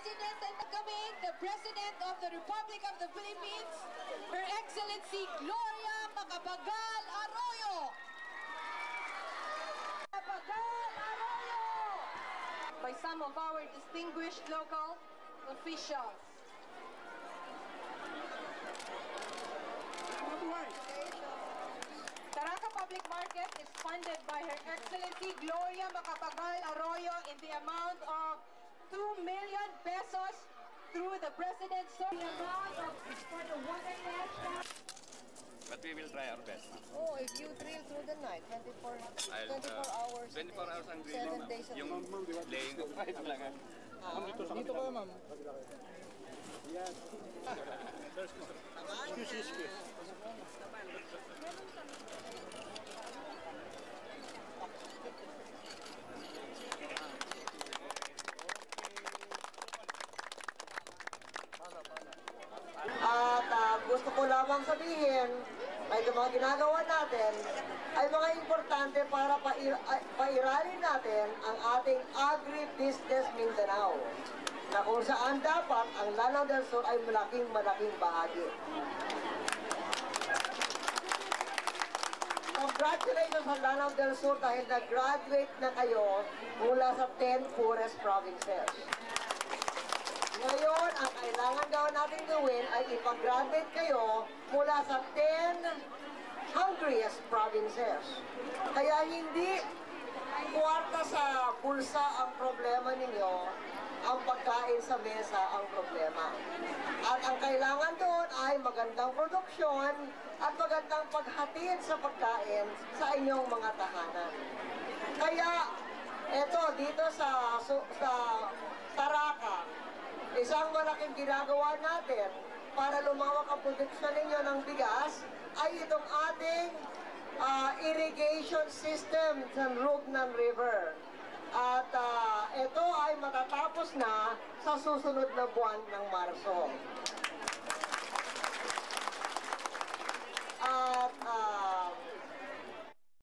President and welcoming the President of the Republic of the Philippines, Her Excellency Gloria Macapagal Arroyo. Macapagal Arroyo! By some of our distinguished local officials. Taraca Public Market is funded by Her Excellency Gloria Macapagal Arroyo in the amount of 2 million pesos through the President's the amount of for the water net. But we will try our best. Oh, if you drill through the night, 24 hours. 24 hours ang drilling, 7 days a yung laying of pipe lang. Dito ka, ma'am. Yes. Excuse. At gusto ko lamang sabihin ay yung mga ginagawa natin ay mga importante para pairalin natin ang ating Agribusiness Mindanao na kung saan dapat ang Lanao del Sur ay malaking bahagi. Congratulations sa Lanao del Sur dahil nag-graduate na kayo mula sa 10 poorest provinces. Ngayon, ang kailangan daw natin gawin ay ipag-graduate kayo mula sa 10 hungriest provinces. Kaya hindi kwarta sa bulsa ang problema ninyo, ang pagkain sa mesa ang problema. At ang kailangan doon ay magandang produksyon at magandang paghatid sa pagkain sa inyong mga tahanan. Kaya, eto, dito sa Taraca, isang malaking ginagawa natin para lumawak ang produksyon ninyo ng bigas ay itong ating irrigation system sa Rugnan River. At ito ay matatapos na sa susunod na buwan ng Marso.